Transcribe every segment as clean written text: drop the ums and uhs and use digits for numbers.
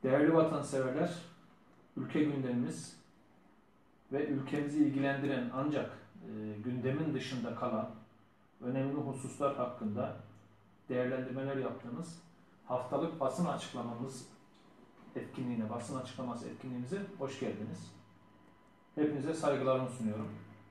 Değerli vatanseverler, ülke gündemimiz ve ülkemizi ilgilendiren ancak gündemin dışında kalan önemli hususlar hakkında değerlendirmeler yaptığımız haftalık basın açıklamamız etkinliğine, basın açıklaması etkinliğimize hoş geldiniz. Hepinize saygılarımı sunuyorum.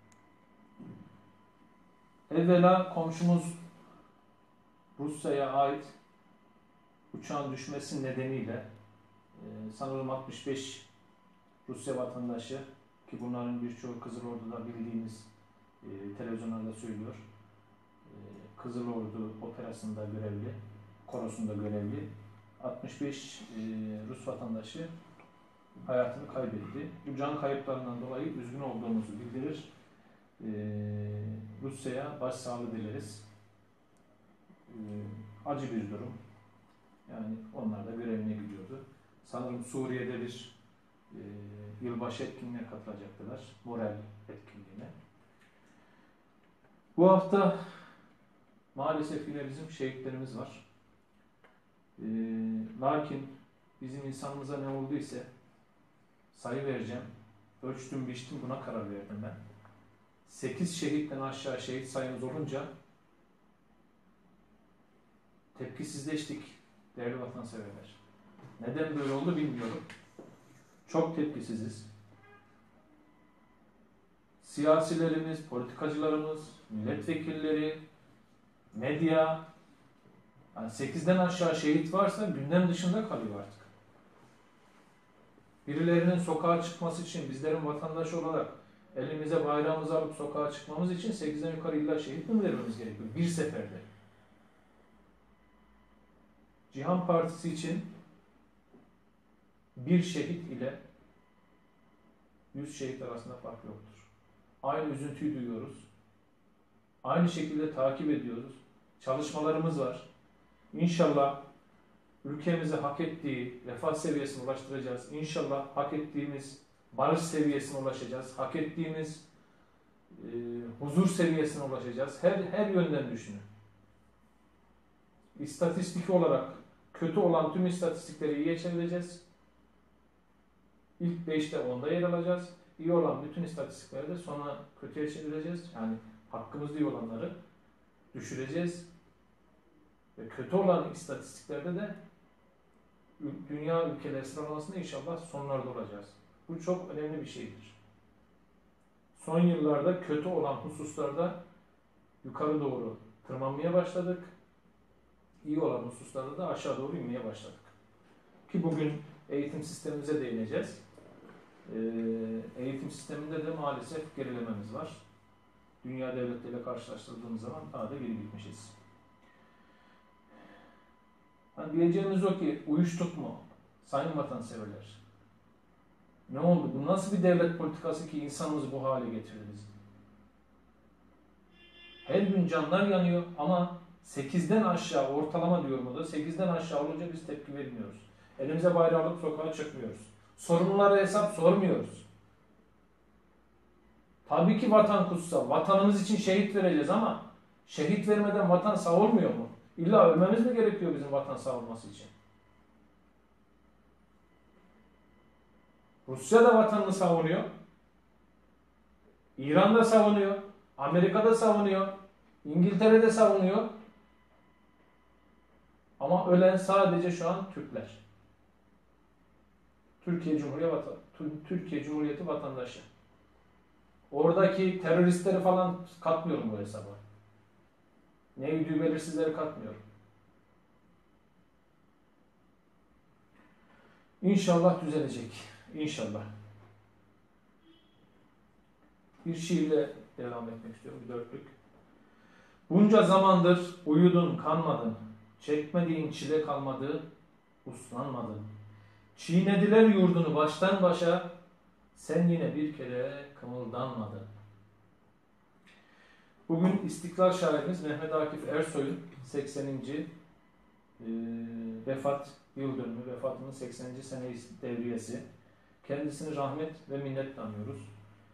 Evvela komşumuz Rusya'ya ait uçağın düşmesi nedeniyle sanırım 65 Rusya vatandaşı, ki bunların birçoğu Kızılordu'da bildiğimiz televizyonlarda söylüyor. Kızılordu operasında görevli, korosunda görevli 65 Rus vatandaşı hayatını kaybetti. Bu can kayıplarından dolayı üzgün olduğumuzu bildirir. Rusya'ya başsağlığı dileriz. Acı bir durum. Yani onlar da görevine gidiyordu. Sanırım Suriye'de bir yılbaşı etkinliğine katılacaktılar. Moral etkinliğine. Bu hafta maalesef yine bizim şehitlerimiz var. Lakin bizim insanımıza ne olduysa sayı vereceğim. Ölçtüm, biçtim, buna karar verdim ben. 8 şehitten aşağı şehit sayımız olunca tepkisizleştik değerli vatanseverler. Neden böyle oldu bilmiyorum. Çok tepkisiziz. Siyasilerimiz, politikacılarımız, milletvekilleri, medya, yani 8'den aşağı şehit varsa gündem dışında kalıyor artık. Birilerinin sokağa çıkması için bizlerin vatandaş olarak elimize bayrağımızı alıp sokağa çıkmamız için 8'den yukarı illa şehit mi vermemiz gerekiyor? Bir seferde. Cihan Partisi için bir şehit ile 100 şehit arasında fark yoktur. Aynı üzüntüyü duyuyoruz. Aynı şekilde takip ediyoruz. Çalışmalarımız var. İnşallah ülkemize hak ettiği refah seviyesine ulaştıracağız. İnşallah hak ettiğimiz barış seviyesine ulaşacağız. Hak ettiğimiz huzur seviyesine ulaşacağız. Her yönden düşünün. İstatistik olarak kötü olan tüm istatistikleri iyiye çevireceğiz. İlk 5'te 10'da yer alacağız. İyi olan bütün istatistikleri de sonra kötüye çevireceğiz. Yani hakkımızda iyi olanları düşüreceğiz. Ve kötü olan istatistiklerde de dünya ülkeleri sıralamasında inşallah sonlarda olacağız. Bu çok önemli bir şeydir. Son yıllarda kötü olan hususlarda yukarı doğru tırmanmaya başladık. İyi olan hususlarda da aşağı doğru inmeye başladık. Ki bugün eğitim sistemimize değineceğiz. Eğitim sisteminde de maalesef gerilememiz var. Dünya devletleriyle karşılaştırdığımız zaman daha da geri gitmişiz. Yani diyeceğimiz o ki uyuştuk mu sayın vatanseverler? Ne oldu? Bu nasıl bir devlet politikası ki insanımızı bu hale getirdi bizi? Her gün canlar yanıyor ama 8'den aşağı ortalama diyorum o da 8'den aşağı olunca biz tepki vermiyoruz. Elimize bayrağı alıp sokağa çıkmıyoruz. Sorunlara hesap sormuyoruz. Tabii ki vatan kutsal. Vatanımız için şehit vereceğiz ama şehit vermeden vatan sağ olmuyor mu? İlla ölmemiz mi gerekiyor bizim vatan sağ olması için? Rusya da vatanını savunuyor. İran da savunuyor. Amerika da savunuyor. İngiltere de savunuyor. Ama ölen sadece şu an Türkler. Türkiye Cumhuriyeti vatandaşı. Oradaki teröristleri falan katmıyorum bu hesaba. Neydi belirsizleri katmıyorum. İnşallah düzelecek. İnşallah. Bir şiirle devam etmek istiyorum. Bir dörtlük. Bunca zamandır uyudun kanmadın. Çekmediğin çile kalmadı. Uslanmadın. Çiğnediler yurdunu baştan başa. Sen yine bir kere kımıldanmadın. Bugün İstiklal şairimiz Mehmet Akif Ersoy'un 80. Vefat yıl dönümü, vefatının 80. sene devriyesi. Kendisini rahmet ve minnetle anıyoruz.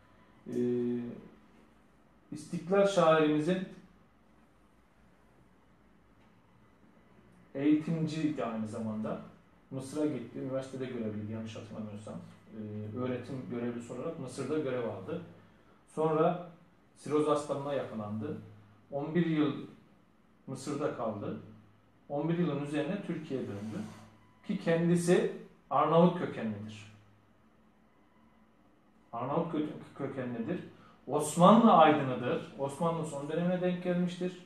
İstiklal şairimizin eğitimciydi aynı zamanda. Mısır'a gitti. Üniversitede görevliydi yanlış hatırlamıyorsam. Öğretim görevlisi olarak Mısır'da görev aldı. Sonra siroz hastalığına yakalandı. 11 yıl Mısır'da kaldı. 11 yılın üzerine Türkiye'ye döndü. Ki kendisi Arnavut kökenlidir. Arnavut kökenlidir. Osmanlı aydınıdır. Osmanlı son dönemine denk gelmiştir.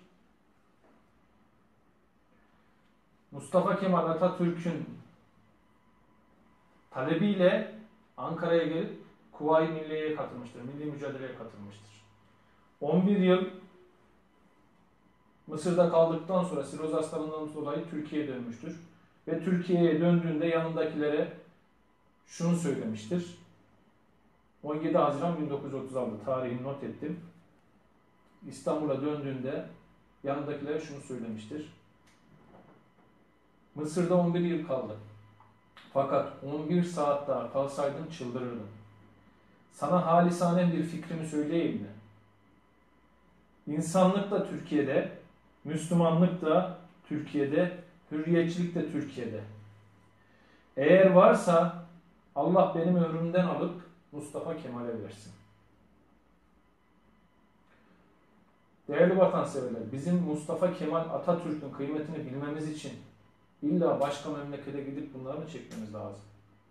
Mustafa Kemal Atatürk'ün talebiyle Ankara'ya gelip Kuvayi Milliye'ye katılmıştır. Milli mücadeleye katılmıştır. 11 yıl Mısır'da kaldıktan sonra siroz hastalığından dolayı Türkiye'ye dönmüştür. Ve Türkiye'ye döndüğünde yanındakilere şunu söylemiştir. 17 Haziran 1936 tarihini not ettim. İstanbul'a döndüğünde yanındakilere şunu söylemiştir. Mısır'da 11 yıl kaldı. Fakat 11 saat daha kalsaydım çıldırırdım. Sana halisanen bir fikrimi söyleyeyim mi? İnsanlık da Türkiye'de, Müslümanlık da Türkiye'de, hürriyetçilik de Türkiye'de. Eğer varsa Allah benim ömrümden alıp Mustafa Kemal'e versin. Değerli vatanseverler, bizim Mustafa Kemal Atatürk'ün kıymetini bilmemiz için illa başka memlekete gidip bunları mı çekmemiz lazım?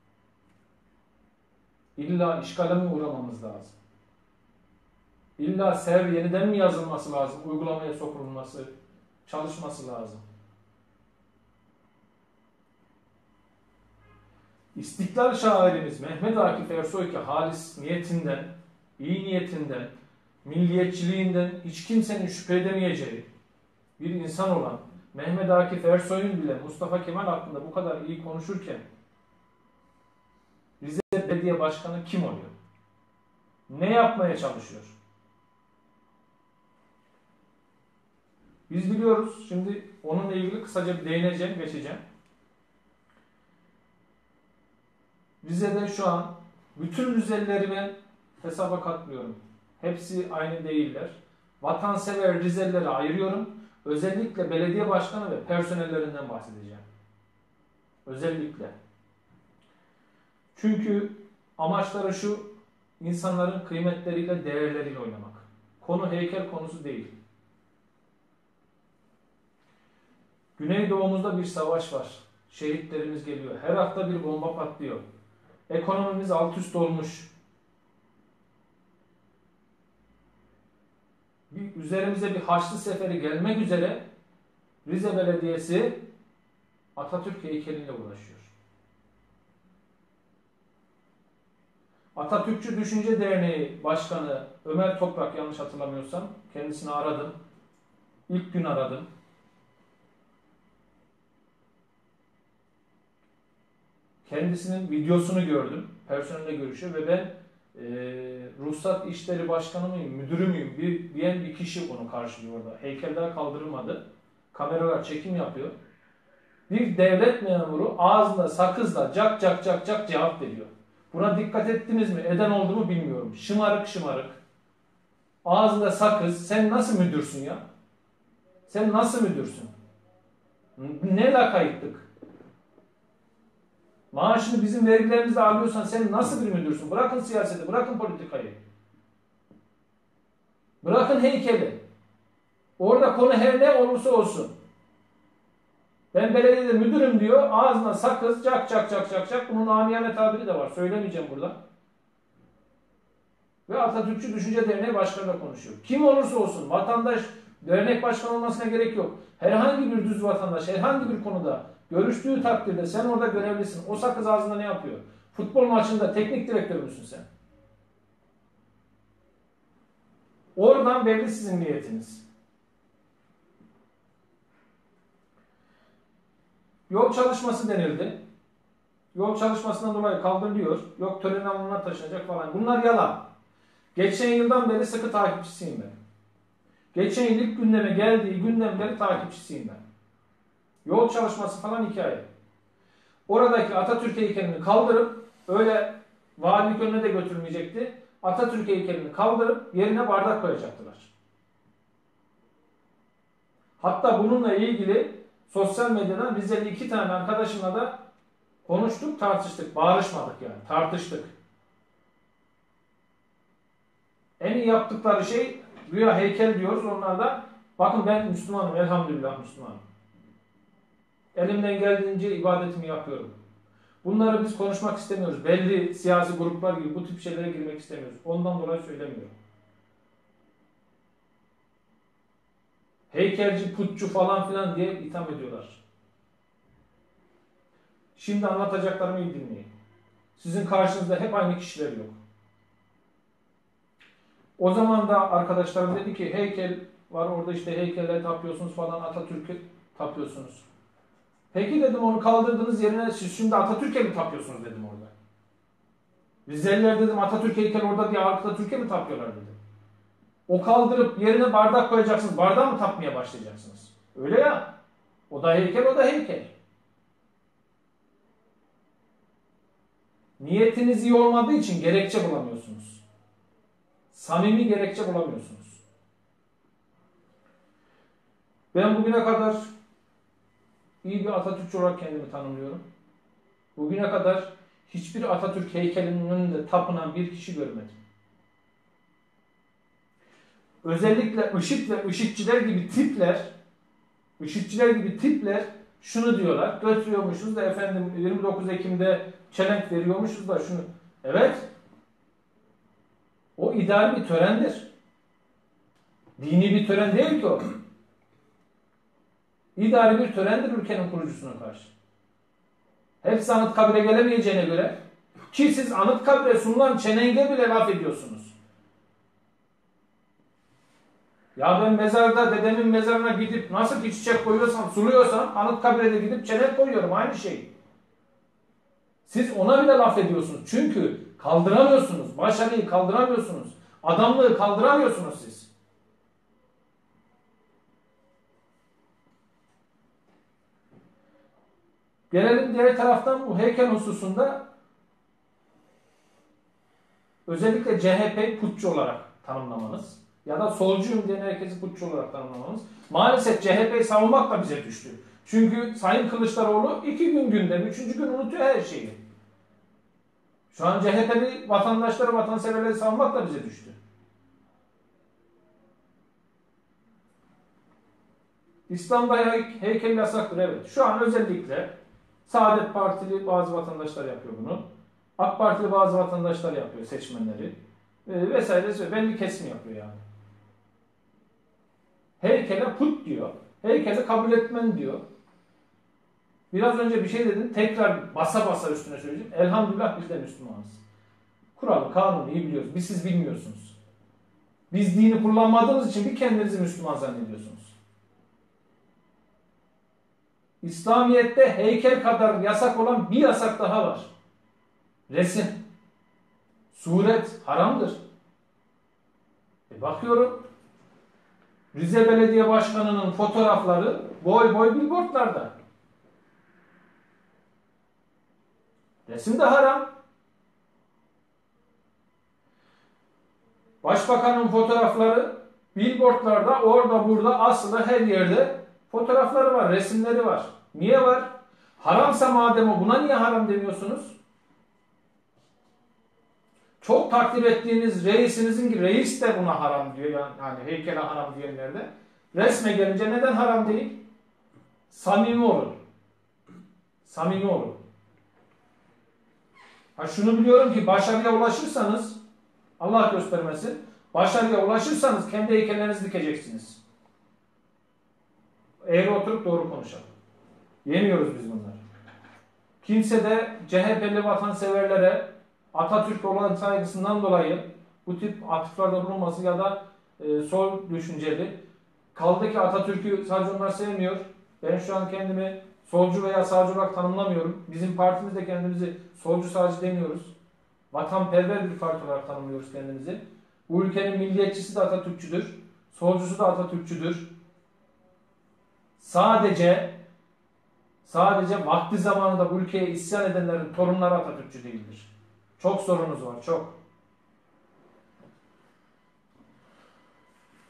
İlla işgale mi uğramamız lazım? İlla SEV yeniden mi yazılması lazım? Uygulamaya sokulması, çalışması lazım. İstiklal şairimiz Mehmet Akif Ersoy ki halis niyetinden, iyi niyetinden, milliyetçiliğinden hiç kimsenin şüphe edemeyeceği bir insan olan Mehmet Akif Ersoy'un bile Mustafa Kemal hakkında bu kadar iyi konuşurken Rize Belediye Başkanı kim oluyor? Ne yapmaya çalışıyor? Biz biliyoruz. Şimdi onunla ilgili kısaca bir değineceğim, geçeceğim. Rize'de şu an bütün Rizelileri ben hesaba katmıyorum. Hepsi aynı değiller. Vatansever Rizelileri ayırıyorum. Özellikle belediye başkanı ve personellerinden bahsedeceğim. Özellikle. Çünkü amaçları şu, insanların kıymetleriyle, değerleriyle oynamak. Konu heykel konusu değil. Güneydoğumuzda bir savaş var. Şehitlerimiz geliyor. Her hafta bir bomba patlıyor. Ekonomimiz alt üst olmuş. Üzerimize bir Haçlı Seferi gelmek üzere Rize Belediyesi Atatürk heykeliyle uğraşıyor. Atatürkçü Düşünce Derneği Başkanı Ömer Toprak yanlış hatırlamıyorsam kendisini aradım. İlk gün aradım. Kendisinin videosunu gördüm. Personelle görüşüyor ve ben Ruhsat İşleri Başkanı mıyım, müdürü müyüm diyen bir kişi onu karşılıyor orada. Heykel daha kaldırılmadı. Kameralar çekim yapıyor. Bir devlet memuru ağzında sakızla cak cak cak cak cevap veriyor. Buna dikkat ettiniz mi? Eden oldu mu bilmiyorum. Şımarık şımarık. Ağzında sakız. Sen nasıl müdürsün ya? Sen nasıl müdürsün? Ne lakaytlık? Maaşını bizim vergilerimizle alıyorsan sen nasıl bir müdürsün? Bırakın siyaseti, bırakın politikayı. Bırakın heykeli. Orada konu her ne olursa olsun. Ben belediyede müdürüm diyor, ağzına sakız, cak cak cak cak cak. Bunun amiyane tabiri de var. Söylemeyeceğim burada. Ve Atatürkçü Düşünce Derneği Başkanı'yla konuşuyor. Kim olursa olsun, vatandaş, dernek başkanı olmasına gerek yok. Herhangi bir düz vatandaş, herhangi bir konuda görüştüğü takdirde sen orada görevlisin. O sakız ağzında ne yapıyor? Futbol maçında teknik direktör müsün sen? Oradan belli sizin niyetiniz. Yol çalışması denildi. Yol çalışmasından dolayı kaldırılıyor. Yok tören alanına taşınacak falan. Bunlar yalan. Geçen yıldan beri sıkı takipçisiyim ben. Geçen yıl ilk gündeme geldiği günden beri takipçisiyim ben. Yol çalışması falan hikaye. Oradaki Atatürk heykelini kaldırıp öyle valilik önüne de götürmeyecekti. Atatürk heykelini kaldırıp yerine bardak koyacaktılar. Hatta bununla ilgili sosyal medyadan Rizeli 2 tane arkadaşımla da Konuştuk, tartıştık, bağırışmadık yani, tartıştık. En iyi yaptıkları şey, güya heykel diyoruz, onlar da bakın ben Müslümanım, elhamdülillah Müslümanım. Elimden geldiğince ibadetimi yapıyorum. Bunları biz konuşmak istemiyoruz. Belli siyasi gruplar gibi bu tip şeylere girmek istemiyoruz. Ondan dolayı söylemiyorum. Heykelci, putçu falan filan diye itham ediyorlar. Şimdi anlatacaklarımı iyi dinleyin. Sizin karşınızda hep aynı kişiler yok. O zaman da arkadaşlarım dedi ki heykel var orada işte heykelle tapıyorsunuz falan, Atatürk'e tapıyorsunuz. Peki dedim onu kaldırdığınız yerine siz şimdi Atatürk'e mi tapıyorsunuz dedim orada. Rizeliler dedim Atatürk heykeli orada diye Atatürk'e mi tapıyorlar dedim. O kaldırıp yerine bardak koyacaksınız. Bardağa mı tapmaya başlayacaksınız? Öyle ya. O da heykel, o da heykel. Niyetiniz iyi olmadığı için gerekçe bulamıyorsunuz. Samimi gerekçe bulamıyorsunuz. Ben bugüne kadar iyi bir Atatürkçü olarak kendimi tanımlıyorum. Bugüne kadar hiçbir Atatürk heykelinin önünde tapınan bir kişi görmedim. Özellikle IŞİD ve IŞİD'ciler gibi tipler şunu diyorlar. Götürüyormuşuz da efendim 29 Ekim'de çelenk veriyormuşuz da şunu. Evet. O idari bir törendir. Dini bir tören değil ki o. İdari bir törendir ülkenin kurucusuna karşı. Hepsi Anıtkabir'e gelemeyeceğine göre ki siz Anıtkabir'e sunulan çenenge bile laf ediyorsunuz. Ya ben mezarda dedemin mezarına gidip nasıl ki çiçek koyuyorsam, suluyorsam Anıtkabir'e de gidip çelenk koyuyorum. Aynı şey. Siz ona bile laf ediyorsunuz. Çünkü kaldıramıyorsunuz. Başarıyı kaldıramıyorsunuz. Adamlığı kaldıramıyorsunuz siz. Gelelim diğer taraftan bu heykel hususunda özellikle CHP'yi putçu olarak tanımlamanız ya da solcuyum diyen herkesi putçu olarak tanımlamanız. Maalesef CHP'yi savunmak da bize düştü. Çünkü Sayın Kılıçdaroğlu 2 gün gündem, 3. gün unutuyor her şeyi. Şu an CHP'li vatandaşları, vatanseverleri savunmak da bize düştü. İslam'da heykel yasaktır, evet. Şu an özellikle Saadet Partili bazı vatandaşlar yapıyor bunu. AK Partili bazı vatandaşlar yapıyor, seçmenleri. Vesaire belli kesim yapıyor yani. Heykele put diyor. Heykeli kabul etmen diyor. Biraz önce bir şey dedim. Tekrar basa basa üstüne söyleyeceğim. Elhamdülillah biz de Müslümanız. Kuralı, kanunu iyi biliyoruz. Biz siz bilmiyorsunuz. Biz dini kullanmadığınız için bir kendinizi Müslüman zannediyorsunuz. İslamiyet'te heykel kadar yasak olan bir yasak daha var. Resim. Suret haramdır. Bakıyorum Rize Belediye Başkanı'nın fotoğrafları boy boy billboardlarda. Resim de haram. Başbakanın fotoğrafları billboardlarda orada burada asılı her yerde fotoğrafları var, resimleri var. Niye var? Haramsa madem o buna niye haram demiyorsunuz? Çok takdir ettiğiniz reisinizin ki reis de buna haram diyor. Yani heykele haram diyenlerde. Resme gelince neden haram değil? Samimi olun. Samimi olun. Ha şunu biliyorum ki başarıya ulaşırsanız Allah göstermesin. Başarıya ulaşırsanız kendi heykellerinizi dikeceksiniz. Eğri oturup doğru konuşalım. Yemiyoruz biz bunları. Kimse de CHP'li vatanseverlere Atatürk olan saygısından dolayı bu tip atıflarda bulunması ya da sol düşünceli. Kaldı ki Atatürk'ü sadece onlar sevmiyor. Ben şu an kendimi solcu veya sağcı olarak tanımlamıyorum. Bizim partimiz de kendimizi solcu sağcı demiyoruz. Vatanperver bir parti olarak tanımlıyoruz kendimizi. Bu ülkenin milliyetçisi de Atatürkçüdür. Solcusu da Atatürkçüdür. Sadece vakti zamanında bu ülkeye isyan edenlerin torunları Atatürkçü değildir. Çok sorunuz var, çok.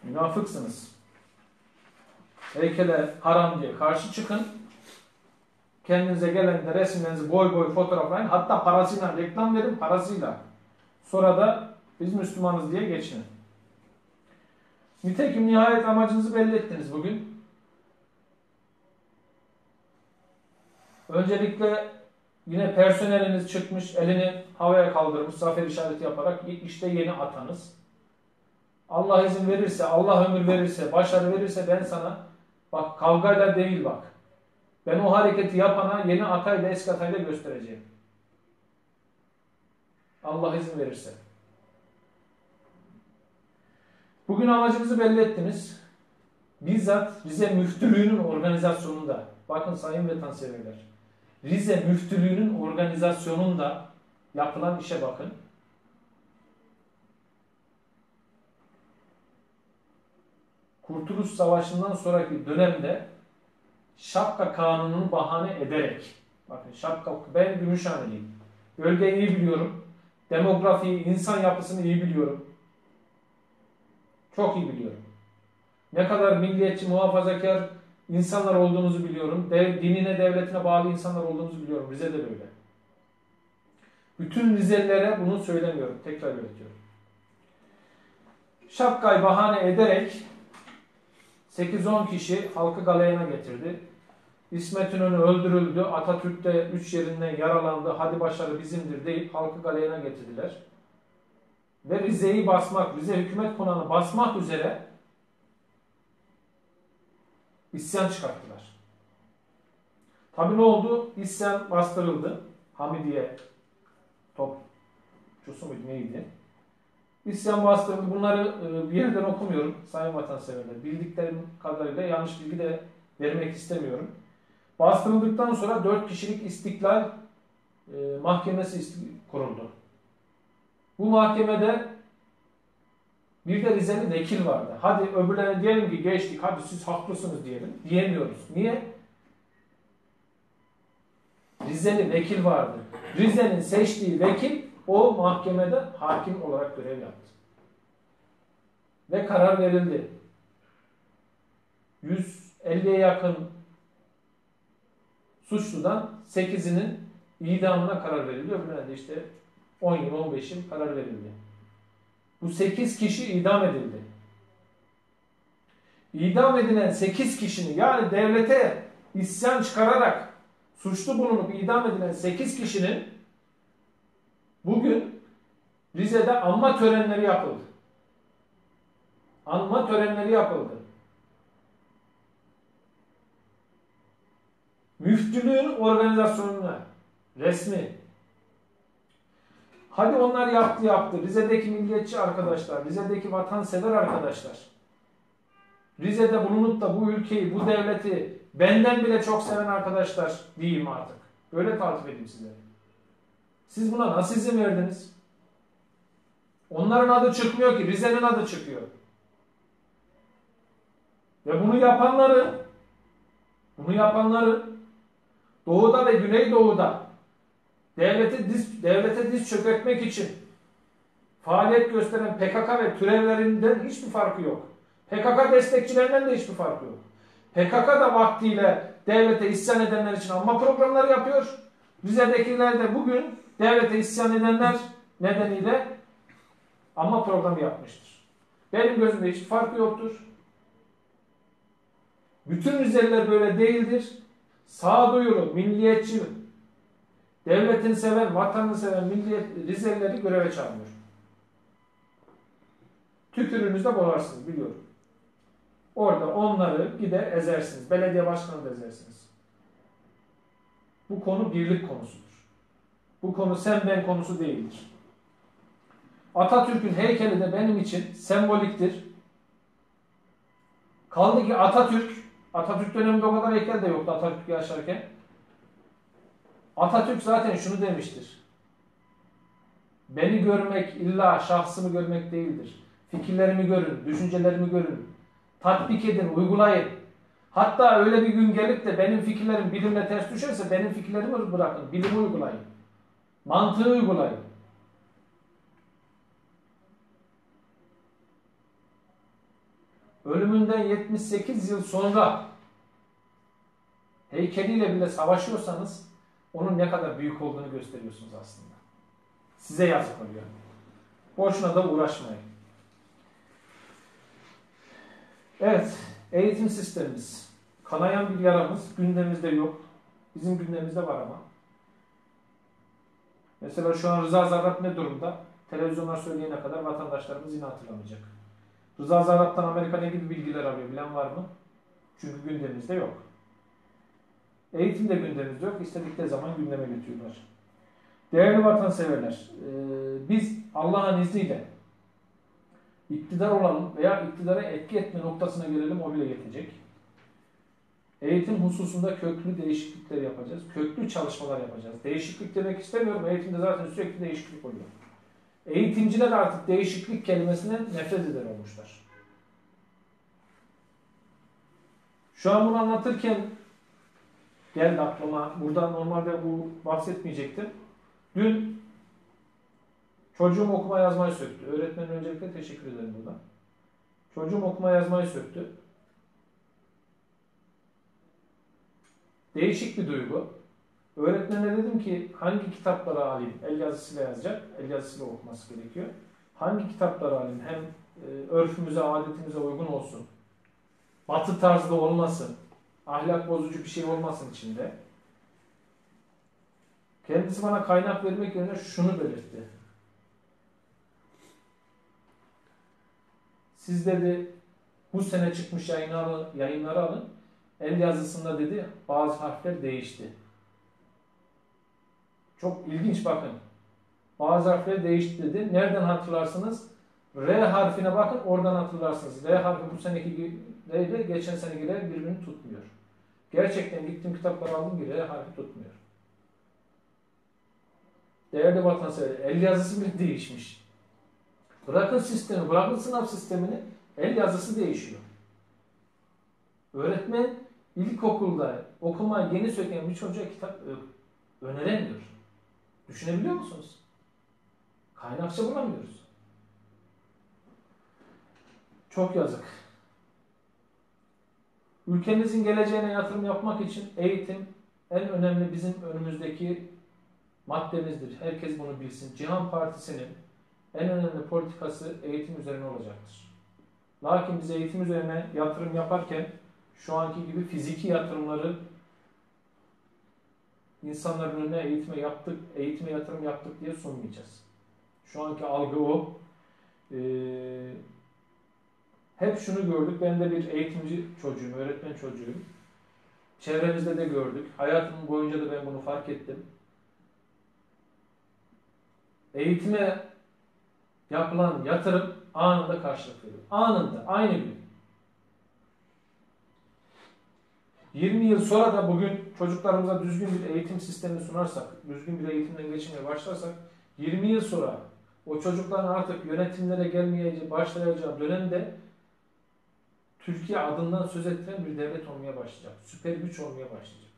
Münafıksınız. Heykele haram diye karşı çıkın. Kendinize gelen de resimlerinizi boy boy fotoğraflayın. Hatta parasıyla reklam verin, parasıyla. Sonra da biz Müslümanız diye geçinin. Nitekim nihayet amacınızı belli ettiniz bugün. Öncelikle yine personeliniz çıkmış, elini havaya kaldırmış, zafer işareti yaparak işte yeni atanız. Allah izin verirse, Allah ömür verirse, başarı verirse ben sana, bak kavgayla değil bak, ben o hareketi yapana yeni atayla eski atayla göstereceğim. Allah izin verirse. Bugün amacınızı belli ettiniz. Bizzat Rize Müftülüğü'nün organizasyonunda, bakın sayın vatanseverler, Rize Müftülüğü'nün organizasyonunda yapılan işe bakın. Kurtuluş Savaşı'ndan sonraki dönemde şapka kanununu bahane ederek, bakın şapka, ben Gümüşhaneliyim. Bölgeyi iyi biliyorum. Demografiyi, insan yapısını iyi biliyorum. Çok iyi biliyorum. Ne kadar milliyetçi, muhafazakar insanlar olduğumuzu biliyorum. Dinine, devletine bağlı insanlar olduğumuzu biliyorum. Rize'de böyle. Bütün Rizelilere bunu söylemiyorum. Tekrar belirtiyorum. Şapkayı bahane ederek 8-10 kişi halkı galeyana getirdi. İsmet İnönü öldürüldü. Atatürk de 3 yerinden yaralandı. Hadi başarı bizimdir deyip halkı galeyana getirdiler. Ve Rize'yi basmak, Rize hükümet konağını basmak üzere isyan çıkarttılar. Tabii ne oldu? İsyan bastırıldı. Hamidiye topçusu muydu neydi? İsyan bastırıldı. Bunları bir yerden okumuyorum sayın vatanseverler. Bildiklerim kadarıyla yanlış bilgi de vermek istemiyorum. Bastırıldıktan sonra 4 kişilik İstiklal Mahkemesi kuruldu. Bu mahkemede bir de Rize'li vekil vardı. Hadi öbürlerine diyelim ki geçtik, hadi siz haklısınız diyelim. Diyemiyoruz. Niye? Rize'li vekil vardı. Rize'nin seçtiği vekil o mahkemede hakim olarak görev yaptı. Ve karar verildi. 150'ye yakın suçludan 8'inin idamına karar verildi. Öbürlerine de işte 10 yıl, 15 yıl karar verildi. Bu 8 kişi idam edildi. İdam edilen 8 kişinin, yani devlete isyan çıkararak suçlu bulunup idam edilen 8 kişinin bugün Rize'de anma törenleri yapıldı. Anma törenleri yapıldı. Müftülüğün organizasyonuna resmi. Hadi onlar yaptı. Rize'deki milliyetçi arkadaşlar, Rize'deki vatansever arkadaşlar, Rize'de bulunup da bu ülkeyi, bu devleti benden bile çok seven arkadaşlar diyeyim artık. Böyle tarif edeyim sizlere. Siz buna nasıl izin verdiniz? Onların adı çıkmıyor ki, Rize'nin adı çıkıyor. Ve bunu yapanları Doğu'da ve Güneydoğu'da devlete diz çökertmek için faaliyet gösteren PKK ve türevlerinden hiçbir farkı yok. PKK destekçilerinden de hiçbir farkı yok. PKK da vaktiyle devlete isyan edenler için anma programları yapıyor. Rize'dekiler de bugün devlete isyan edenler nedeniyle anma programı yapmıştır. Benim gözümde hiçbir farkı yoktur. Bütün Rizeliler böyle değildir. Sağduyulu, milliyetçi, devletini seven, vatanını seven Rizelileri göreve çağırıyor. Tükürüğünüzde boğarsınız biliyorum. Orada onları gider ezersiniz. Belediye başkanı da ezersiniz. Bu konu birlik konusudur. Bu konu sen ben konusu değildir. Atatürk'ün heykeli de benim için semboliktir. Kaldı ki Atatürk döneminde o kadar heykel de yoktu Atatürk yaşarken. Atatürk zaten şunu demiştir. Beni görmek illa şahsımı görmek değildir. Fikirlerimi görün, düşüncelerimi görün. Tatbik edin, uygulayın. Hatta öyle bir gün gelip de benim fikirlerim bilimle ters düşerse benim fikirlerimi bırakın, bilimi uygulayın. Mantığı uygulayın. Ölümünden 78 yıl sonra heykeliyle bile savaşıyorsanız onun ne kadar büyük olduğunu gösteriyorsunuz aslında. Size yazık oluyor. Boşuna da uğraşmayın. Evet, eğitim sistemimiz. Kanayan bir yaramız gündemimizde yok. Bizim gündemimizde var ama. Mesela şu an Rıza Zarrab ne durumda? Televizyonlar söyleyene kadar vatandaşlarımız yine hatırlamayacak. Rıza Zarrab'tan Amerika ne gibi bilgiler alıyor bilen var mı? Çünkü gündemimizde yok. Eğitim de gündemimizde yok. İstedikleri zaman gündeme getiriyorlar. Değerli vatanseverler, biz Allah'ın izniyle iktidar olalım veya iktidara etki etme noktasına gelelim, o bile yetecek. Eğitim hususunda köklü değişiklikler yapacağız. Köklü çalışmalar yapacağız. Değişiklik demek istemiyorum. Eğitimde zaten sürekli değişiklik oluyor. Eğitimciler artık değişiklik kelimesinden nefret eder olmuşlar. Şu an bunu anlatırken geldi aklıma. Burada normalde bu bahsetmeyecektim. Dün çocuğum okuma yazmayı söktü. Öğretmenin öncelikle teşekkür ederim burada. Çocuğum okuma yazmayı söktü. Değişik bir duygu. Öğretmene dedim ki hangi kitapları alayım? El yazısıyla yazacak. El yazısıyla okuması gerekiyor. Hangi kitapları alayım? Hem örfümüze, adetimize uygun olsun. Batı tarzda olmasın. Ahlak bozucu bir şey olmasın içinde. Kendisi bana kaynak vermek yerine şunu belirtti. Siz dedi bu sene çıkmış yayınları alın. El yazısında dedi bazı harfler değişti. Çok ilginç bakın. Bazı harfler değişti dedi. Nereden hatırlarsınız? R harfine bakın, oradan hatırlarsınız. R harfi bu seneki R ile geçen seneki R birbirini tutmuyor. Gerçekten gittim kitapları aldım ki R harfi tutmuyor. Değerli vatansever, el yazısı bile değişmiş. Bırakın sistemi, bırakın sınav sistemini, el yazısı değişiyor. Öğretmen ilkokulda okuma yeni söken bir çocuğa kitap öneremiyor. Düşünebiliyor musunuz? Kaynakça bulamıyoruz. Çok yazık. Ülkemizin geleceğine yatırım yapmak için eğitim en önemli bizim önümüzdeki maddemizdir. Herkes bunu bilsin. Cihan Partisi'nin en önemli politikası eğitim üzerine olacaktır. Lakin biz eğitim üzerine yatırım yaparken şu anki gibi fiziki yatırımları insanların önüne eğitime yatırım yaptık diye sunmayacağız. Şu anki algı o. Hep şunu gördük. Ben de bir eğitimci çocuğum, öğretmen çocuğum. Çevremizde de gördük. Hayatım boyunca da ben bunu fark ettim. Eğitime yapılan yatırım anında karşılık veriyor. Anında, aynı gün. 20 yıl sonra da bugün çocuklarımıza düzgün bir eğitim sistemi sunarsak, düzgün bir eğitimden geçirmeye başlarsak, 20 yıl sonra o çocukların artık yönetimlere gelmeyeceği, başlayacağı dönemde Türkiye adından söz ettiren bir devlet olmaya başlayacak. Süper güç olmaya başlayacak.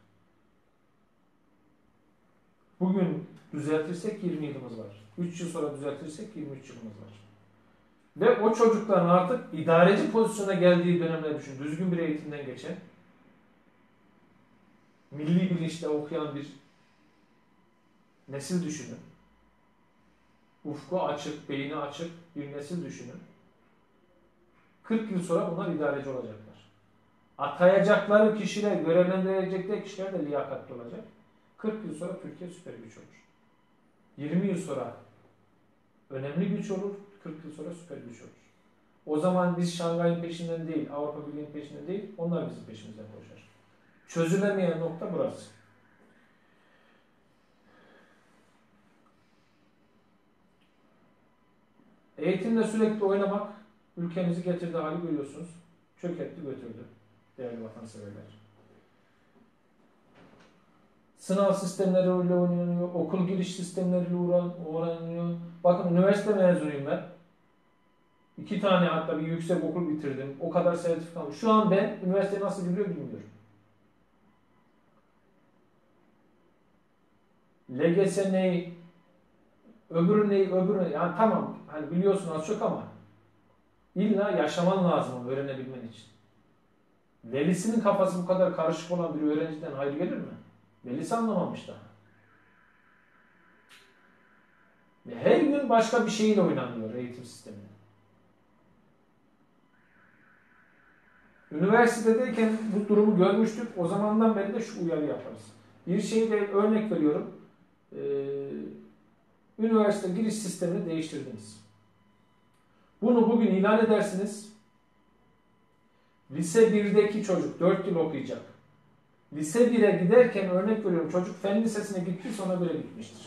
Bugün düzeltirsek 20 yılımız var. 3 yıl sonra düzeltirsek 23 yılımız var. Ve o çocukların artık idareci pozisyona geldiği dönemleri düşün. Düzgün bir eğitimden geçen, milli bilinçle okuyan bir nesil düşünün. Ufku açık, beyni açık bir nesil düşünün. 40 yıl sonra bunlar idareci olacaklar. Atayacakları kişiler, görevlendirecekleri kişiler de liyakatli olacak. 40 yıl sonra Türkiye süper güç olur. 20 yıl sonra önemli güç olur, 40 yıl sonra süper güç olur. O zaman biz Şangay'ın peşinden değil, Avrupa Birliği'nin peşinden değil, onlar bizim peşimizden koşar. Çözülemeyen nokta burası. Eğitimle sürekli oynamak ülkemizi getirdiği hali görüyorsunuz. Çökertti götürdü değerli vatanseverler. Sınav sistemleriyle oynanıyor, okul giriş sistemleriyle oynanıyor. Bakın üniversite mezunuyum ben. 2 tane hatta bir yüksek okul bitirdim. O kadar sertifikam. Şu an ben üniversiteye nasıl giriyor bilmiyorum. LGS neyi, öbürü neyi, öbürü neyi. Yani tamam hani biliyorsun az çok ama illa yaşaman lazım öğrenebilmen için. Velisinin kafası bu kadar karışık olan bir öğrenciden hayır gelir mi? Velisi anlamamış daha. Ve her gün başka bir şeyle oynanıyor eğitim sisteminde. Üniversitedeyken bu durumu görmüştük. O zamandan beri de şu uyarı yaparız. Bir şeyde örnek veriyorum. Üniversite giriş sistemini değiştirdiniz. Bunu bugün ilan edersiniz. Lise 1'deki çocuk 4 yıl okuyacak. Lise 1'e giderken örnek veriyorum çocuk fen lisesine gittiyse ona göre gitmiştir.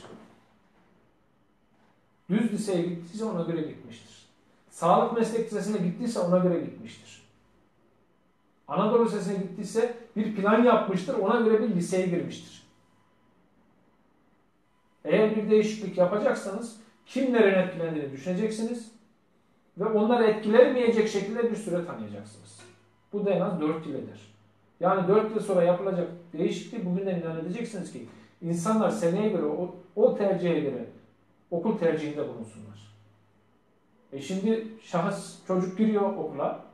Düz liseye gittiyse ona göre gitmiştir. Sağlık meslek lisesine gittiyse ona göre gitmiştir. Anadolu Lisesi'ne gittiyse bir plan yapmıştır, ona göre bir liseye girmiştir. Eğer bir değişiklik yapacaksanız kimlerin etkilendiğini düşüneceksiniz ve onları etkilemeyecek şekilde bir süre tanıyacaksınız. Bu da en az 4 yıl eder. Yani 4 yıl sonra yapılacak değişikliği bugünden ilan edeceksiniz ki insanlar seneye göre, o tercihe göre okul tercihinde bulunsunlar. Şimdi şahıs çocuk giriyor okula,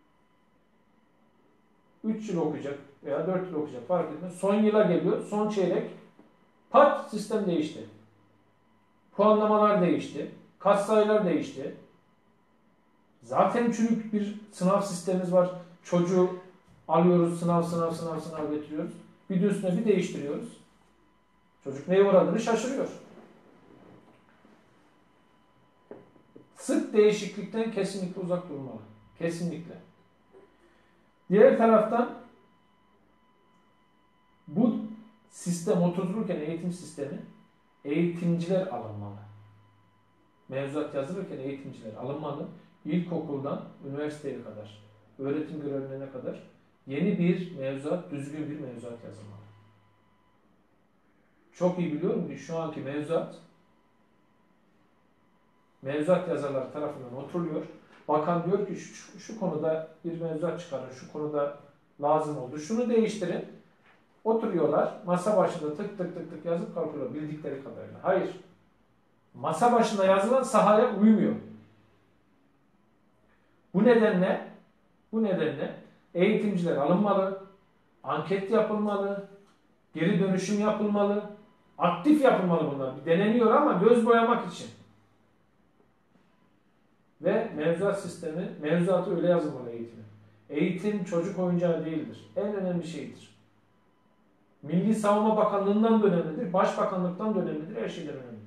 3 yıl okuyacak veya 4 yıl okuyacak fark etmez. Son yıla geliyor, son çeyrek pat sistem değişti. Puanlamalar değişti. Katsayılar değişti. Zaten çürük bir sınav sistemimiz var. Çocuğu alıyoruz, sınav getiriyoruz. Bir de üstüne bir değiştiriyoruz. Çocuk neye uğradığını şaşırıyor. Sık değişiklikten kesinlikle uzak durmalı. Kesinlikle. Diğer taraftan bu sistem oturtulurken eğitim sistemi eğitimciler alınmalı. Mevzuat yazılırken eğitimciler alınmalı. İlkokuldan üniversiteye kadar, öğretim görevlilerine kadar yeni bir mevzuat, düzgün bir mevzuat yazılmalı. Çok iyi biliyorum ki şu anki mevzuat yazarları tarafından oturuluyor. Bakan diyor ki şu konuda bir mevzuat çıkarın, şu konuda lazım oldu, şunu değiştirin. Oturuyorlar, masa başında tık tık yazıp kalkıyorlar bildikleri kadarıyla. Hayır. Masa başında yazılan sahaya uymuyor. Bu nedenle eğitimciler alınmalı, anket yapılmalı, geri dönüşüm yapılmalı, aktif yapılmalı bunlar. Deneniyor ama göz boyamak için. Ve mevzuat sistemi, mevzuatı öyle yazılmalı eğitimi. Eğitim çocuk oyuncağı değildir. En önemli şeydir. Milli Savunma Bakanlığı'ndan da önemlidir, Başbakanlıktan da önemlidir, her şeyden önemlidir.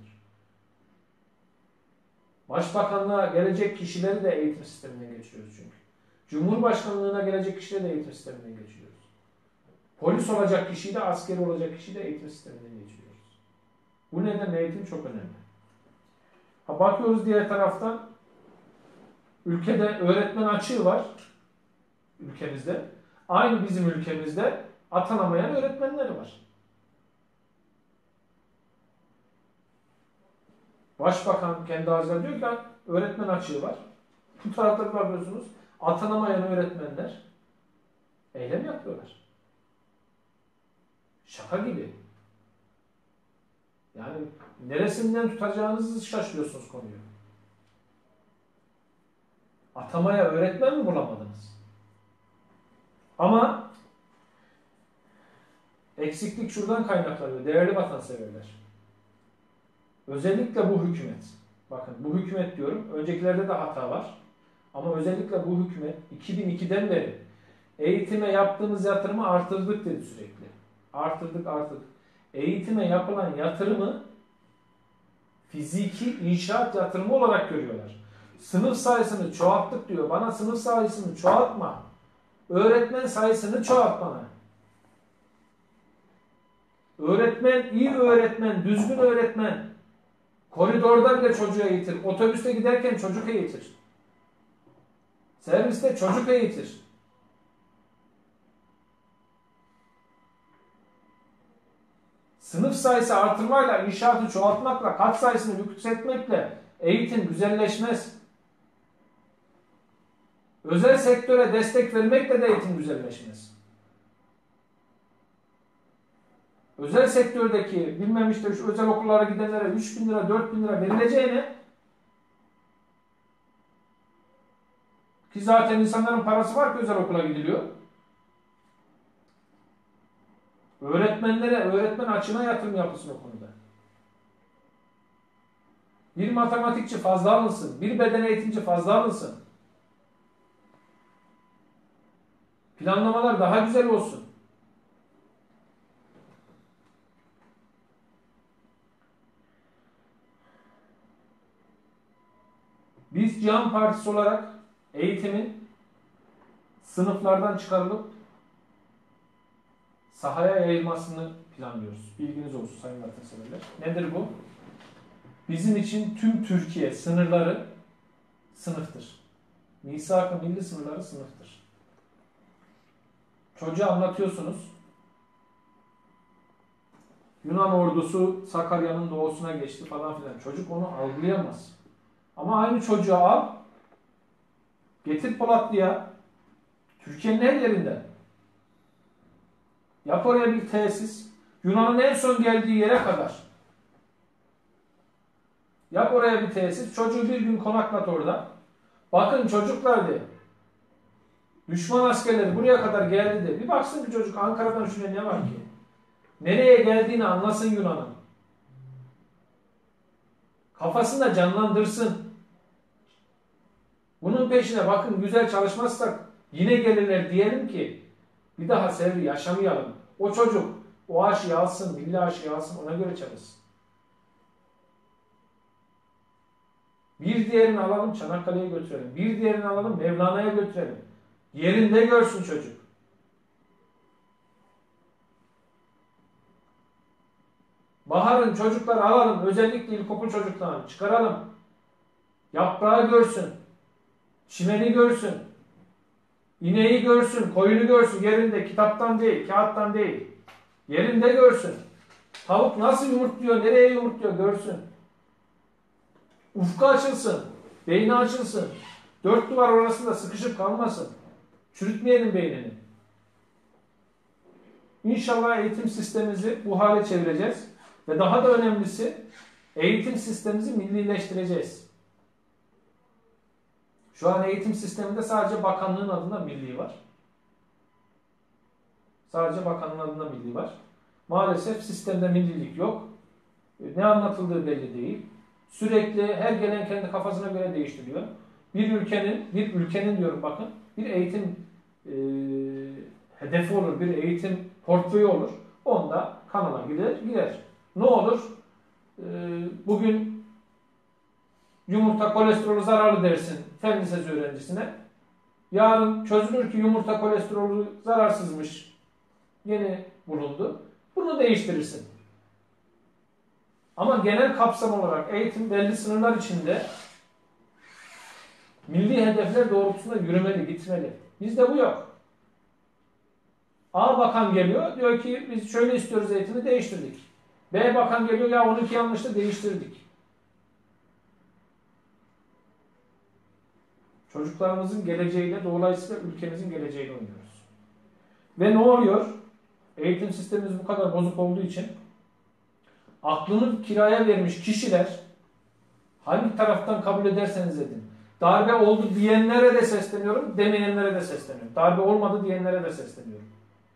Başbakanlığa gelecek kişileri de eğitim sisteminden geçiriyoruz çünkü. Cumhurbaşkanlığına gelecek kişileri de eğitim sisteminden geçiriyoruz. Polis olacak kişiyi de, askeri olacak kişiyi de eğitim sisteminden geçiriyoruz. Bu nedenle eğitim çok önemli. Bakıyoruz diğer taraftan, ülkede öğretmen açığı var, ülkemizde. Aynı bizim ülkemizde atanamayan öğretmenler var. Başbakan kendi ağzıyla diyor ki öğretmen açığı var. Bu tarafta bakıyorsunuz atanamayan öğretmenler eylem yapıyorlar. Şaka gibi. Yani neresinden tutacağınızı şaşırıyorsunuz konuyu. Atamaya öğretmen mi bulamadınız? Ama eksiklik şuradan kaynaklanıyor değerli vatanseverler. Özellikle bu hükümet, bakın bu hükümet diyorum, öncekilerde de hata var. Ama özellikle bu hükümet 2002'den beri eğitime yaptığımız yatırımı artırdık dedi sürekli. Artırdık. Eğitime yapılan yatırımı fiziki inşaat yatırımı olarak görüyorlar. Sınıf sayısını çoğalttık diyor. Bana sınıf sayısını çoğaltma. Öğretmen sayısını çoğalt bana. Öğretmen, iyi öğretmen, düzgün öğretmen. Koridorda bile çocuğu eğitir. Otobüste giderken çocuk eğitir. Serviste çocuk eğitir. Sınıf sayısı artırmayla, inşaatı çoğaltmakla, kat sayısını yükseltmekle eğitim güzelleşmez. Özel sektöre destek vermekle de eğitim güzelleşmez. Özel sektördeki bilmem işte şu özel okullara gidenlere 3.000 lira, 4.000 lira verileceğine ki zaten insanların parası var ki özel okula gidiliyor. Öğretmen açığına yatırım yapılsın o konuda. Bir matematikçi fazla alınsın. Bir beden eğitimci fazla alınsın. Planlamalar daha güzel olsun. Biz Cihan Partisi olarak eğitimin sınıflardan çıkarılıp sahaya yayılmasını planlıyoruz. Bilginiz olsun sayın vatanseverler. Nedir bu? Bizim için tüm Türkiye sınırları sınıftır. Misak-ı milli sınırları sınıftır. Çocuğa anlatıyorsunuz. Yunan ordusu Sakarya'nın doğusuna geçti falan filan. Çocuk onu algılayamaz. Ama aynı çocuğu al, getir Polatlı'ya, Türkiye'nin her yerinde. Yap oraya bir tesis, Yunan'ın en son geldiği yere kadar. Yap oraya bir tesis, çocuğu bir gün konaklat orada. Bakın çocuklar de, düşman askerleri buraya kadar geldi de, bir baksın bir çocuk Ankara'dan şuraya ne var ki? Nereye geldiğini anlasın Yunan'ın. Kafasında canlandırsın. Bunun peşine bakın güzel çalışmazsak yine gelirler diyelim ki bir daha sevgi yaşamayalım. O çocuk o aşıyı alsın, milli aşıyı alsın ona göre çalışsın. Bir diğerini alalım Çanakkale'ye götürelim. Bir diğerini alalım Mevlana'ya götürelim. Yerinde görsün çocuk. Baharın çocukları alalım. Özellikle ilkokul çocuklarını çıkaralım. Yaprağı görsün. Çimeni görsün. İneği görsün. Koyunu görsün. Yerinde. Kitaptan değil. Kağıttan değil. Yerinde görsün. Tavuk nasıl yumurtluyor. Nereye yumurtluyor görsün. Ufku açılsın. Beyni açılsın. Dört duvar arasında sıkışıp kalmasın. Çürütmeyelim beynini. İnşallah eğitim sistemimizi bu hale çevireceğiz. Ve daha da önemlisi eğitim sistemimizi millileştireceğiz. Şu an eğitim sisteminde sadece bakanlığın adında milli var. Sadece bakanlığın adında milli var. Maalesef sistemde millilik yok. Ne anlatıldığı belli değil. Sürekli her gelen kendi kafasına göre değiştiriyor. Bir ülkenin diyorum bakın, bir eğitim hedefi olur, bir eğitim portföyü olur. Onda kanala girer. Ne olur? Bugün yumurta kolesterolü zararlı dersin fen lisesi öğrencisine. Yarın çözülür ki yumurta kolesterolü zararsızmış. Yeni bulundu. Bunu değiştirirsin. Ama genel kapsam olarak eğitim belli sınırlar içinde milli hedefler doğrultusunda yürümeli, gitmeli. Bizde bu yok. A bakan geliyor, diyor ki biz şöyle istiyoruz eğitimi, değiştirdik. B bakan geliyor, ya onunki yanlıştı, değiştirdik. Çocuklarımızın geleceğiyle, dolayısıyla ülkemizin geleceğiyle oynuyoruz. Ve ne oluyor? Eğitim sistemimiz bu kadar bozuk olduğu için aklını kiraya vermiş kişiler hangi taraftan kabul ederseniz edin. Darbe oldu diyenlere de sesleniyorum, demeyenlere de sesleniyorum. Darbe olmadı diyenlere de sesleniyorum.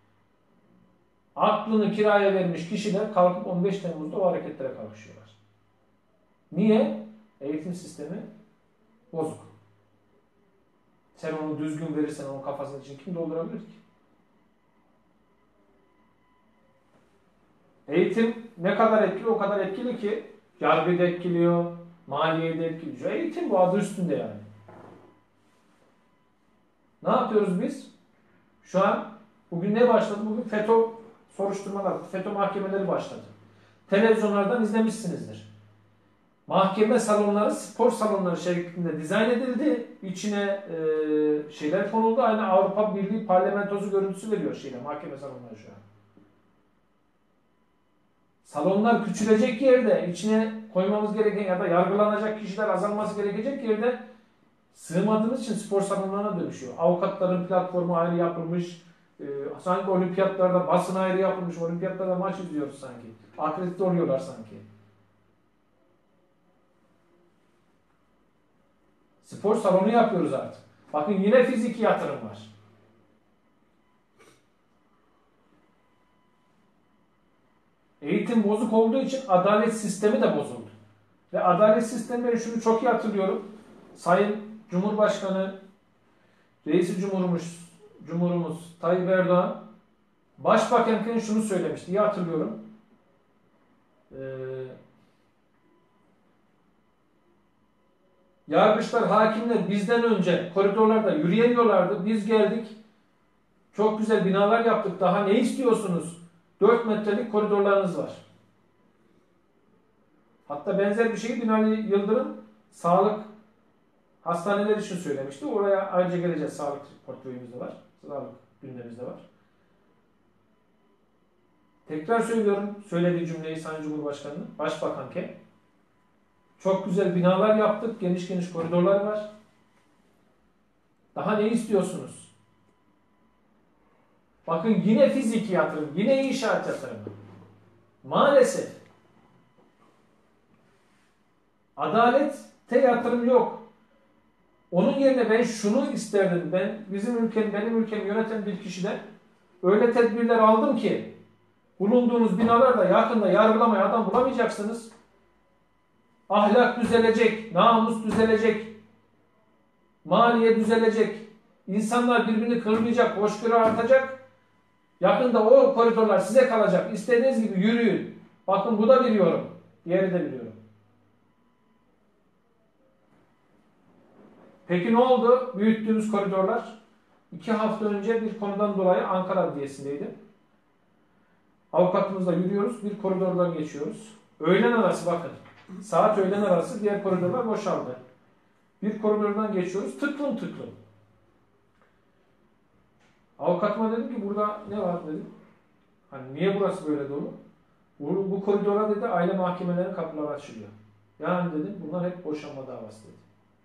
Aklını kiraya vermiş kişiler kalkıp 15 Temmuz'da o hareketlere kalkışıyorlar. Niye? Eğitim sistemi bozuk. Sen onu düzgün verirsen onun kafasının için kim doldurabilir ki? Eğitim ne kadar etkili o kadar etkili ki yargıyı da etkiliyor, maliyeyi de etkiliyor. Eğitim bu adı üstünde yani. Ne yapıyoruz biz? Şu an bugün ne başladı? Bugün FETÖ soruşturmalar, FETÖ mahkemeleri başladı. Televizyonlardan izlemişsinizdir. Mahkeme salonları spor salonları şeklinde dizayn edildi. İçine şeyler konuldu. Aynı Avrupa Birliği parlamentosu görüntüsü veriyor mahkeme salonları şu an. Salonlar küçülecek yerde, içine koymamız gereken ya da yargılanacak kişiler azalması gerekecek yerde sığmadığımız için spor salonlarına dönüşüyor. Avukatların platformu ayrı yapılmış, sanki olimpiyatlarda basın ayrı yapılmış, olimpiyatlarda maç izliyoruz sanki. Akredite oluyorlar sanki. Spor salonu yapıyoruz artık. Bakın yine fiziki yatırım var. eğitim bozuk olduğu için adalet sistemi de bozuldu. Ve adalet sistemleri şunu çok iyi hatırlıyorum. Sayın Cumhurbaşkanı, Reisi Cumhurumuz Tayyip Erdoğan Başbakanken şunu söylemişti. İyi hatırlıyorum. Yargıçlar, hakimler bizden önce koridorlarda yürüyemiyorlardı. Biz geldik. Çok güzel binalar yaptık. Daha ne istiyorsunuz? 4 metrelik koridorlarınız var. Hatta benzer bir şeyi Binali Yıldırım sağlık hastaneler için söylemişti. Oraya ayrıca geleceğiz. Sağlık portföyümüzde var. Sağlık gündemimizde var. Tekrar söylüyorum söylediği cümleyi Sayın Cumhurbaşkanı'nın başbakanken. Çok güzel binalar yaptık. Geniş geniş koridorlar var. Daha ne istiyorsunuz? Bakın yine fiziki yatırım, yine inşaat yatırımı. Maalesef adalete yatırım yok. Onun yerine ben şunu isterdim. Benim ülkemi yöneten bir kişiden öyle tedbirler aldım ki bulunduğunuz binalarda yakında yargılamaya adam bulamayacaksınız. Ahlak düzelecek, namus düzelecek, maliye düzelecek, insanlar birbirini kırmayacak, hoşgörü artacak. Yakında o koridorlar size kalacak. İstediğiniz gibi yürüyün. Bakın bu da biliyorum. Diğeri de biliyorum. Peki ne oldu? Büyüttüğümüz koridorlar. 2 hafta önce bir konudan dolayı Ankara Adliyesi'ndeydi. Avukatımızla yürüyoruz. Bir koridordan geçiyoruz. Öğlen arası bakın. Saat öğlen arası diğer koridorlar boşaldı. Bir koridordan geçiyoruz. Tıklım tıklım. Avukatıma dedim ki burada ne var dedim. Hani niye burası böyle dolu? Bu koridora dedi aile mahkemelerinin kapıları açılıyor. Yani dedim bunlar hep boşanma davası dedi.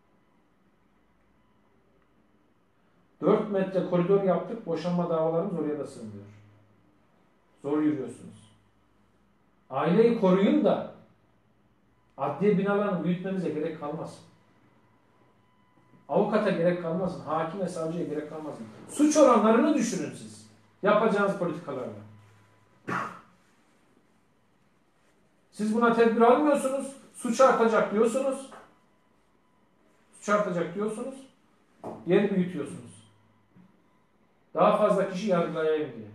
4 metre koridor yaptık. Boşanma davalarımız oraya da sığmıyor. Zor yürüyorsunuz. Aileyi koruyun da adliye binalarını büyütmemize gerek kalmasın. Avukata gerek kalmasın. Hakime, savcıya gerek kalmasın. Suç oranlarını düşürün siz. Yapacağınız politikalarla. Siz buna tedbir almıyorsunuz. Suç artacak diyorsunuz. Suç artacak diyorsunuz. Yeri büyütüyorsunuz. Daha fazla kişi yargılayayım diye.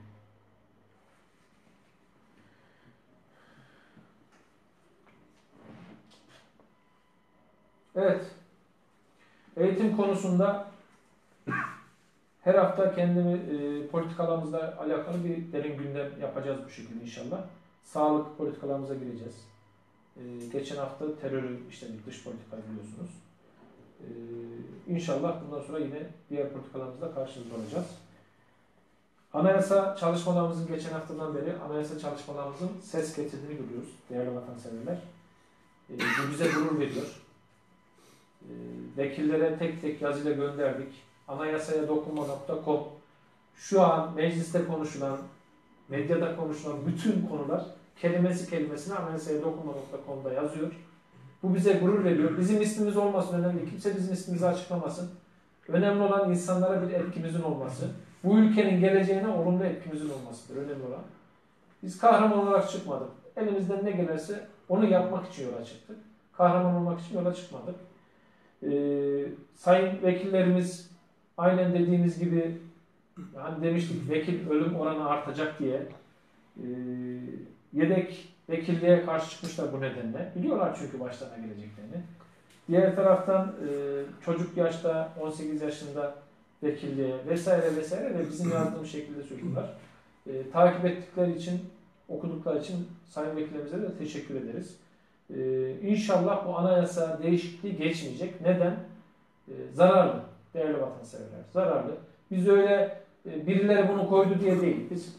Evet. Eğitim konusunda her hafta politikalarımızla alakalı bir derin gündem yapacağız bu şekilde inşallah. Sağlık politikalarımıza gireceğiz. Geçen hafta terörü işledik, dış politika biliyorsunuz. İnşallah bundan sonra yine diğer politikalarımızla karşınızda olacağız. Anayasa çalışmalarımızın geçen haftadan beri anayasa çalışmalarımızın ses getirdiğini görüyoruz değerli vatanseverler. Bu bize gurur veriyor. Vekillere tek tek yazıyla gönderdik. Anayasaya dokunma.com şu an mecliste konuşulan, medyada konuşulan bütün konular kelimesi kelimesine anayasaya dokunma.com'da yazıyor. Bu bize gurur veriyor. Bizim ismimiz olmasın önemli. Kimse bizim ismimizi açıklamasın. Önemli olan insanlara bir etkimizin olması. Bu ülkenin geleceğine olumlu etkimizin olmasıdır. Önemli olan. Biz kahraman olarak çıkmadık. Elimizden ne gelirse onu yapmak için yola çıktık. Kahraman olmak için yola çıkmadık. Sayın vekillerimiz aynen dediğimiz gibi hani demiştik vekil ölüm oranı artacak diye yedek vekilliğe karşı çıkmışlar bu nedenle. Biliyorlar çünkü başlarına geleceklerini. Diğer taraftan çocuk yaşta 18 yaşında vekilliğe vesaire vesaire de bizim yazdığımız şekilde söylüyorlar. Takip ettikleri için, okudukları için sayın vekillerimize de teşekkür ederiz. İnşallah bu anayasa değişikliği geçmeyecek. Neden? Zararlı. Değerli vatanseverler. Zararlı. Biz öyle birileri bunu koydu diye değil. Biz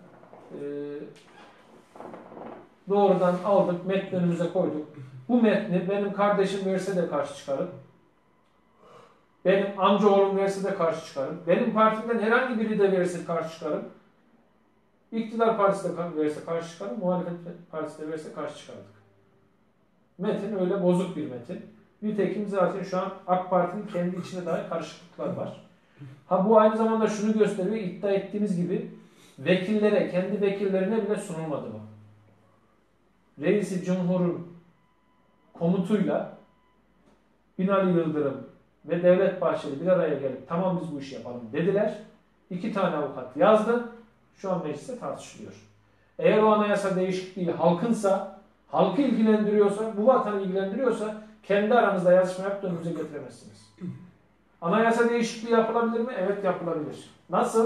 doğrudan aldık, metni önümüze koyduk. Bu metni benim kardeşim verse de karşı çıkarım. Benim amcaoğlum verse de karşı çıkarım. Benim partimden herhangi biri de verse karşı çıkarım. İktidar partisi de verse karşı çıkarım. Muhalefet partisi de verse karşı çıkardık. Metin öyle bozuk bir metin. Nitekim zaten şu an AK Parti'nin kendi içinde dahi karışıklıklar var. Bu aynı zamanda şunu gösteriyor. İddia ettiğimiz gibi vekillere, kendi vekillerine bile sunulmadı bu. Reisi Cumhur'un komutuyla Binali Yıldırım ve Devlet Bahçeli bir araya gelip tamam biz bu işi yapalım dediler. 2 tane avukat yazdı. Şu an mecliste tartışılıyor. Eğer o anayasa değişikliği halkınsa, halkı ilgilendiriyorsa, bu vatanı ilgilendiriyorsa kendi aranızda yazışma yapıp önümüze getiremezsiniz. Anayasa değişikliği yapılabilir mi? Evet, yapılabilir. Nasıl?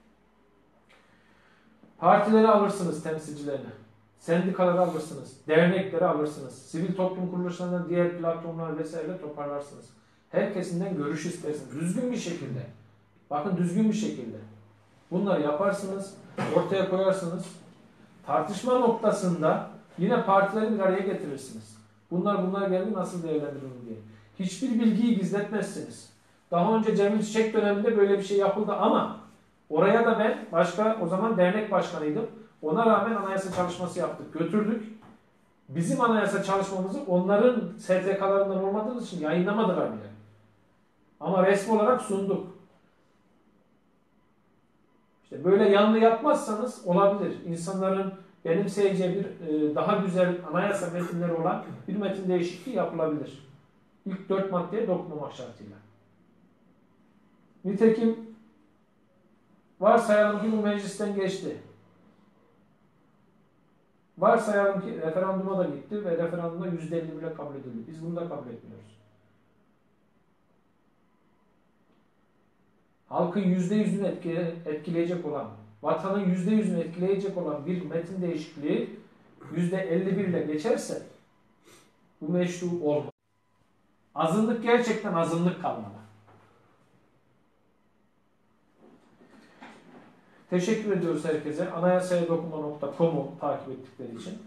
Partileri alırsınız, temsilcilerini. Sendikaları alırsınız. Dernekleri alırsınız. Sivil toplum kuruluşlarından diğer platformlar vesaire toparlarsınız. Herkesinden görüş istersiniz. Düzgün bir şekilde. Bakın, düzgün bir şekilde. Bunları yaparsınız, ortaya koyarsınız. Tartışma noktasında yine partileri bir araya getirirsiniz. Bunlar geldi, nasıl değerlendirilir diye. Hiçbir bilgiyi gizletmezsiniz. Daha önce Cemil Çiçek döneminde böyle bir şey yapıldı ama oraya da ben o zaman dernek başkanıydım. Ona rağmen anayasa çalışması yaptık, götürdük. Bizim anayasa çalışmamızı onların STK'larından olmadığımız için yayınlamadılar bile. Ama resmi olarak sunduk. İşte böyle yanlı yapmazsanız olabilir. İnsanların benimseyeceği bir daha güzel anayasa metinleri olan bir metin değişikliği yapılabilir. İlk 4 maddeye dokunmamak şartıyla. Nitekim varsayalım ki bu meclisten geçti. Varsayalım ki referanduma da gitti ve referandumda %50 bile kabul edildi. Biz bunu da kabul etmiyoruz. Halkın %100'ünü etkileyecek olan, vatanın %100'ünü etkileyecek olan bir metin değişikliği %51 ile geçerse bu meşru olmaz. Azınlık gerçekten azınlık kalmalı. Teşekkür ediyoruz herkese. Anayasayadokunma.com'u takip ettikleri için.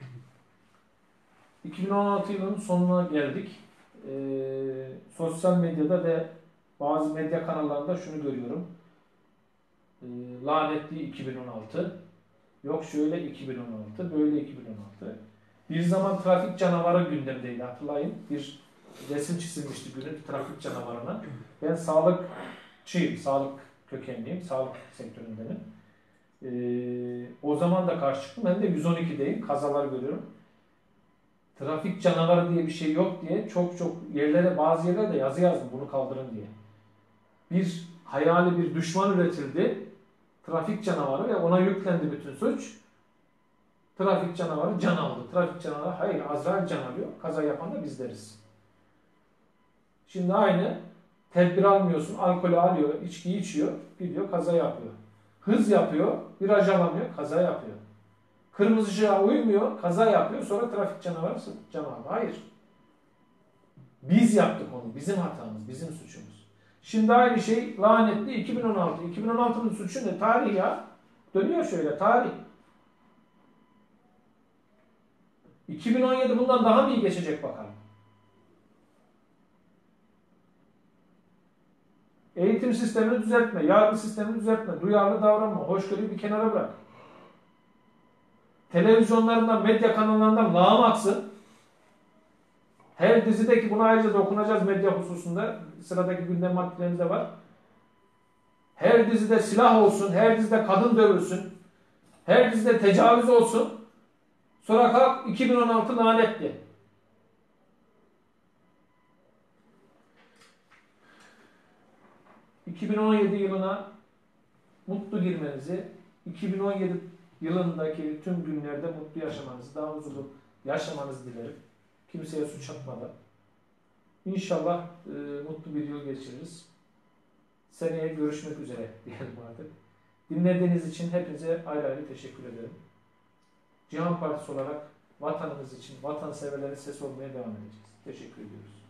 2016 yılının sonuna geldik. Sosyal medyada ve bazı medya kanallarında şunu görüyorum. Lanetli 2016. Yok şöyle 2016, böyle 2016. Bir zaman trafik canavarı gündemdeydi, hatırlayın. Bir resim çizilmişti günün trafik canavarına. Ben sağlıkçıyım, sağlık kökenliyim, sağlık sektöründenim. O zaman da karşı çıktım. Ben de 112'deyim, kazalar görüyorum. Trafik canavarı diye bir şey yok diye çok yerlere, bazı yerlerde yazı yazdım bunu kaldırın diye. Bir hayali bir düşman üretildi. Trafik canavarı ve ona yüklendi bütün suç. Trafik canavarı can aldı. Trafik canavarı hayır, Azrail can alıyor. Kaza yapan da bizleriz. Şimdi aynı tedbir almıyorsun, alkolü alıyor, içkiyi içiyor, gidiyor kaza yapıyor. Hız yapıyor, viraj alamıyor, kaza yapıyor. Kırmızı ışığa uymuyor, kaza yapıyor, sonra trafik canavarı can aldı. Hayır. Biz yaptık onu, bizim hatamız, bizim suçumuz. Şimdi aynı şey lanetli 2016. 2016'nın suçu ne? Tarih ya. Dönüyor şöyle, tarih. 2017 bundan daha mı iyi geçecek bakalım. Eğitim sistemini düzeltme, yargı sistemini düzeltme, duyarlı davranma, hoşgörüyü bir kenara bırak. Televizyonlarından, medya kanallarından lağım aksın. Her dizideki buna ayrıca dokunacağız medya hususunda. Sıradaki gündem maddelerimiz de var. Her dizide silah olsun, her dizide kadın dövülsün, her dizide tecavüz olsun. Sonra kalk 2016 lanetli. ...2017 yılına mutlu girmenizi, 2017 yılındaki tüm günlerde mutlu yaşamanızı, daha huzurlu yaşamanızı dilerim. Kimseye suç atmadan. İnşallah mutlu bir yıl geçiririz. Seneye görüşmek üzere diyelim artık. Dinlediğiniz için hepinize ayrı ayrı teşekkür ederim. Cihan Partisi olarak vatanımız için, vatanseverlerin sesi olmaya devam edeceğiz. Teşekkür ediyoruz.